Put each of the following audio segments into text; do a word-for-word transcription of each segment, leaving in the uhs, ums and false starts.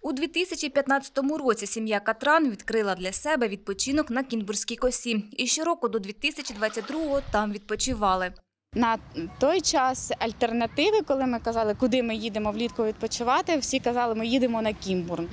У дві тисячі п'ятнадцятому році сім'я Катран відкрила для себе відпочинок на Кінбурзькій косі. І щороку до дві тисячі двадцять другого там відпочивали. На той час альтернативи, коли ми казали, куди ми їдемо влітку відпочивати, всі казали, ми їдемо на Кімбурн.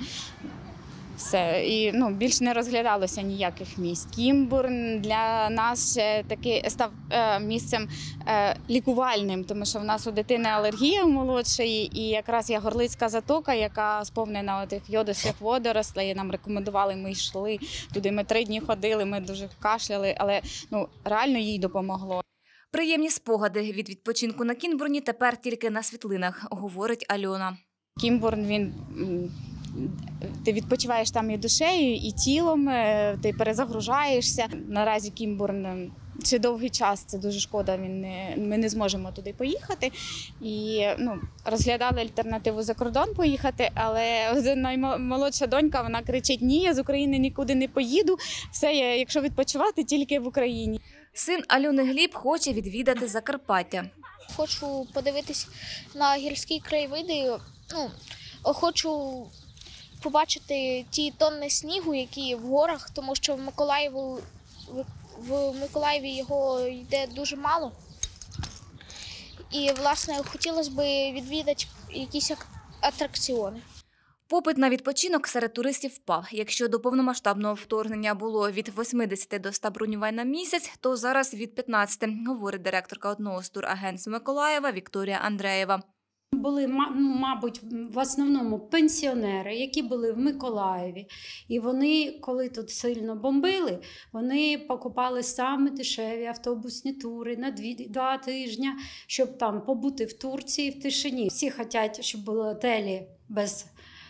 Все. І ну, більш не розглядалося ніяких місць. Кімбурн для нас таки став е, місцем е, лікувальним, тому що в нас у дитини алергія молодшої, і якраз є Горлицька затока, яка сповнена тих йодистих водорослей. Нам рекомендували, ми йшли туди, ми три дні ходили, ми дуже кашляли, але ну, реально їй допомогло. Приємні спогади від відпочинку на Кінбурні тепер тільки на світлинах, говорить Альона. Кімбурн, він... Ти відпочиваєш там і душею, і тілом, ти перезагружаєшся. Наразі Кімбурн ще довгий час, це дуже шкода, він не, ми не зможемо туди поїхати. І ну, розглядали альтернативу за кордон поїхати, але наймолодша донька, вона кричить, ні, я з України нікуди не поїду, все, якщо відпочивати, тільки в Україні. Син Альони Гліб хоче відвідати Закарпаття. Хочу подивитись на гірські краєвиди, ну, хочу побачити ті тонни снігу, які в горах, тому що в Миколаєву, в Миколаєві його йде дуже мало. І, власне, хотілося б відвідати якісь атракціони. Попит на відпочинок серед туристів впав. Якщо до повномасштабного вторгнення було від восьмидесяти до ста бронювань на місяць, то зараз від п'ятнадцяти, говорить директорка одного з турагентств Миколаєва Вікторія Андреєва. Були, мабуть, в основному пенсіонери, які були в Миколаєві. І вони, коли тут сильно бомбили, вони покупали саме дешеві автобусні тури на два тижні, щоб там побути в Турції в тишині. Всі хочуть, щоб були готелі без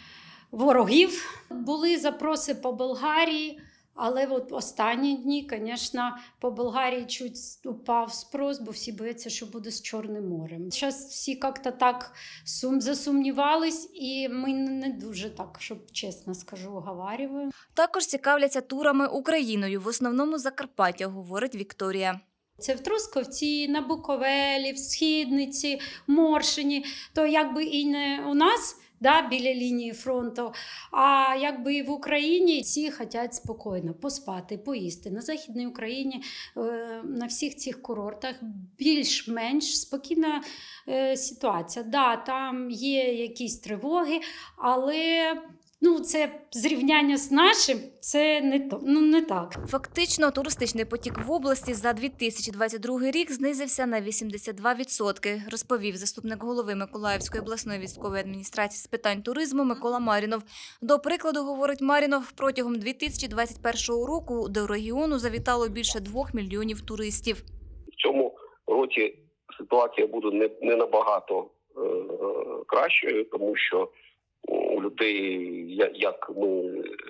ворогів. Були запроси по Болгарії. Але от останні дні, звісно, по Болгарії чуть упав спрос, бо всі бояться, що буде з Чорним морем. Зараз всі як-то так сум засумнівались, і ми не дуже так, щоб чесно скажу, оговарюємо. Також цікавляться турами Україною, в основному Закарпаття, говорить Вікторія. Це в Трускавці, на Буковелі, в Східниці, Моршині, то якби і не у нас, да, біля лінії фронту, а якби і в Україні всі хочуть спокійно поспати, поїсти. На Західній Україні, на всіх цих курортах більш-менш спокійна ситуація. Да, там є якісь тривоги, але ну, це зрівняння з нашим, це не, то, ну, не так. Фактично, туристичний потік в області за дві тисячі двадцять другий рік знизився на вісімдесят два відсотки, розповів заступник голови Миколаївської обласної військової адміністрації з питань туризму Микола Марінов. До прикладу, говорить Марінов, протягом дві тисячі двадцять першого року до регіону завітало більше двох мільйонів туристів. В цьому році ситуація буде не, не набагато е, кращою, тому що у людей, як ми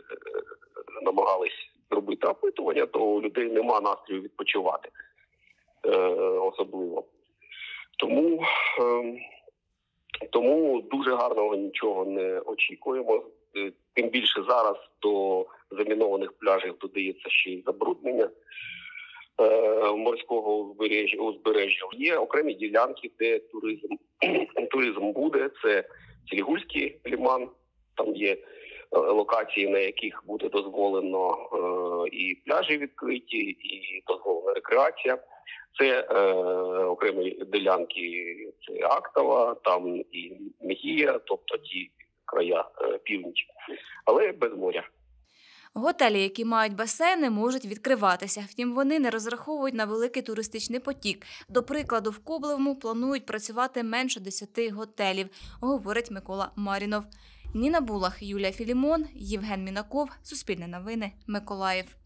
намагались зробити опитування, то у людей нема настрою відпочивати е, особливо. Тому, е, тому дуже гарного нічого не очікуємо. Тим більше зараз до замінованих пляжів додається ще й забруднення е, морського узбережжя, узбережжя. Є окремі ділянки, де туризм, туризм буде. Це Цілігульський лиман, там є локації, на яких буде дозволено е, і пляжі відкриті, і дозволена рекреація. Це е, окремі ділянки, це Актова, там і Мегія, тобто ті края е, північ, але без моря. Готелі, які мають басейни, можуть відкриватися. Втім, вони не розраховують на великий туристичний потік. До прикладу, в Коблевому планують працювати менше десяти готелів, говорить Микола Марінов. Ніна Булах, Юлія Філімон, Євген Мінаков. Суспільне новини. Миколаїв.